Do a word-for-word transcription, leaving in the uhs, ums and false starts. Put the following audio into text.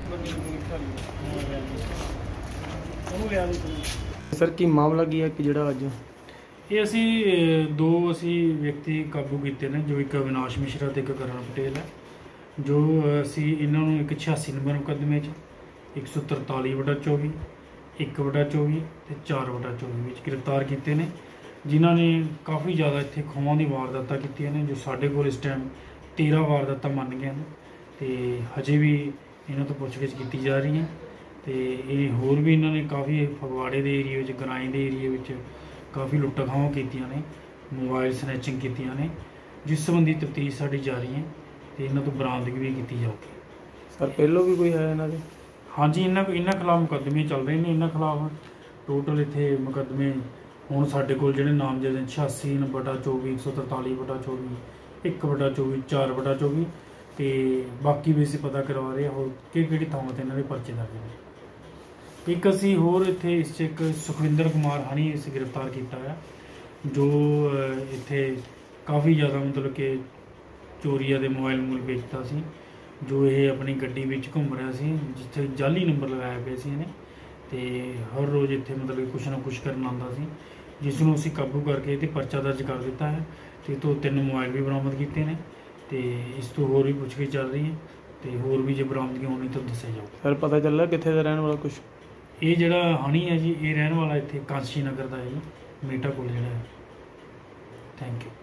Sir की मामला की है कि ਜਿਹੜਾ ਅੱਜ ਇਹ ਅਸੀਂ ਦੋ ਅਸੀਂ ਵਿਅਕਤੀ ਕਾਬੂ ਕੀਤੇ ਨੇ, ਜੋ ਇੱਕ ਅਵਿਨਾਸ਼ ਮਿਸ਼ਰਾ ਤੇ ਇੱਕ ਕਰਨ ਪਟੇਲ ਹੈ, ਜੋ ਅਸੀਂ ਇਹਨਾਂ ਨੂੰ ਇੱਕ ਛਿਆਸੀ ਨੰਬਰ ਮੁਕੱਦਮੇ 'ਚ ਇੱਕ ਸੌ ਤਰਤਾਲੀ ਵਟਾ ਚੌਵੀ ਇੱਕ ਵਟਾ ਚੌਵੀ ਤੇ ਚਾਰ ਵਟਾ ਚੌਵੀ ਵਿੱਚ ਗ੍ਰਿਫਤਾਰ ਕੀਤੇ ਨੇ, ਜਿਨ੍ਹਾਂ ਨੇ ਕਾफ़ी ज़्यादा ਇੱਥੇ ਖੋਹਾਂ ਦੀ ਵਾਰਦਾਤਾਂ ਕੀਤੀਆਂ ਨੇ, ਜੋ ਸਾਡੇ ਕੋਲ ਇਸ ਟਾਈਮ ਤੇਰ੍ਹਾਂ ਵਾਰਦਾਤਾਂ ਮੰਨ ਗਏ ਨੇ ਤੇ ਹਜੇ ਵੀ ਇਹਨਾਂ ਤੋਂ ਪੁੱਛਗਿੱਛ ਕੀਤੀ ਜਾ ਰਹੀ ਹੈ। ਤੇ ਇਹ ਹੋਰ ਵੀ ਇਹਨਾਂ ਨੇ ਕਾफ़ी ਫਗਵਾੜੇ ਦੇ ਏਰੀਏ ਵਿੱਚ, ਗਰਾਈ ਦੇ ਏਰੀਏ ਵਿੱਚ ਕਾफ़ी ਲੁੱਟਾਂ ਖੋਹਾਂ ਕੀਤੀਆਂ ਨੇ, ਮੋਬਾਈਲ ਸਨੈਚਿੰਗ ਕੀਤੀਆਂ ਨੇ, ਜਿਸ ਸੰਬੰਧੀ ਤਫਤੀਸ਼ ਸਾਡੀ ਜਾਰੀ ਹੈ ਤੇ ਇਹਨਾਂ ਤੋਂ ਬਰਾਮਦਗੀ ਵੀ ਕੀਤੀ ਜਾਊਗੀ। ਸਰ ਪਹਿਲੋਂ ਵੀ ਕੋਈ ਹੈ ਇਹਨਾਂ ਦੇ? ਹਾਂਜੀ, ਇਹਨਾਂ ਇਹਨਾਂ ਖਿਲਾਫ ਮੁਕੱਦਮੇ ਚੱਲ ਰਹੇ ਨੇ। ਇਹਨਾਂ ਖਿਲਾਫ ਟੋਟਲ ਇੱਥੇ ਮੁਕੱਦਮੇ ਹੁਣ ਸਾਡੇ ਕੋਲ ਜਿਹੜੇ ਨਾਮਜ਼ਦ ਨੇ ਛਿਆਸੀ ਬਟਾ ਚੌਵੀ ਇੱਕ ਸੌ ਤਰਤਾਲੀ ਬਟਾ ਚੌਵੀ ਇੱਕ ਬਟਾ ਚੌਵੀ ਚਾਰ ਬਟਾ ਚੌਵੀ ਤੇ ਬਾਕੀ ਵੀ ਅਸੀਂ ਪਤਾ ਕਰਵਾ ਰਹੇ ਹੋਰ ਕਿਹੜੀ ਕਿਹੜੀ ਥਾਵਾਂ 'ਤੇ ਇਹਨਾਂ ਦੇ ਪਰਚੇ ਦਰਜ ਨੇ। ਇੱਕ ਅਸੀਂ ਹੋਰ ਇੱਥੇ ਇਸ 'ਚ ਇੱਕ ਸੁਖਵਿੰਦਰ ਕੁਮਾਰ ਹਣੀ ਅਸੀਂ ਗ੍ਰਿਫਤਾਰ ਕੀਤਾ ਹੈ, ਜੋ ਇੱਥੇ ਕਾफ़ी ਜ਼ਿਆਦਾ ਮਤਲਬ ਕਿ ਚੋਰੀਆਂ ਦੇ ਮੋਬਾਈਲ ਮੂਲ ਵੇਚਦਾ ਸੀ, ਜੋ ਇਹ ਆਪਣੀ ਗੱਡੀ ਵਿੱਚ ਘੁੰਮ ਰਿਹਾ ਸੀ, ਜਿੱਥੇ ਜਾਲੀ ਨੰਬਰ ਲਗਾਏ ਪਏ ਸੀ ਇਹਨੇ, ਤੇ ਹਰ ਰੋਜ਼ ਇੱਥੇ ਮਤਲਬ ਕਿ ਕੁਛ ਨਾ ਕੁਛ ਕਰਨ ਆਉਂਦਾ ਸੀ, ਜਿਸ ਨੂੰ ਅਸੀਂ ਕਾਬੂ ਕਰਕੇ ਇਹਦੇ ਪਰਚਾ ਦਰਜ ਕਰ ਦਿੱਤਾ ਹੈ ਤੇ ਤੋਂ ਤਿੰਨ ਮੋਬਾਈਲ ਵੀ ਬਰਾਮਦ ਕੀਤੇ ਨੇ ਤੇ ਇਸ ਤੋਂ ਹੋਰ ਵੀ ਪੁੱਛਗਿੱਛ ਚੱਲ ਰਹੀ ਹੈ ਤੇ ਹੋਰ ਵੀ ਜੇ ਬਰਾਮਦਗੀ ਹੋਣੀ ਤਾਂ ਦੱਸਿਆ ਜਾਊ। ਸਰ ਪਤਾ ਚੱਲਿਆ ਕਿੱਥੇ ਦਾ ਰਹਿਣ ਵਾਲਾ ਕੁਛ? ਇਹ ਜਿਹੜਾ ਹਣੀ ਹੈ ਜੀ, ਇਹ ਰਹਿਣ ਵਾਲਾ ਇੱਥੇ ਕਾਂਸੀ ਨਗਰ ਦਾ ਹੈ ਜੀ, ਮੀਟਾ ਕੋਲ ਜਿਹੜਾ ਹੈ। Thank you.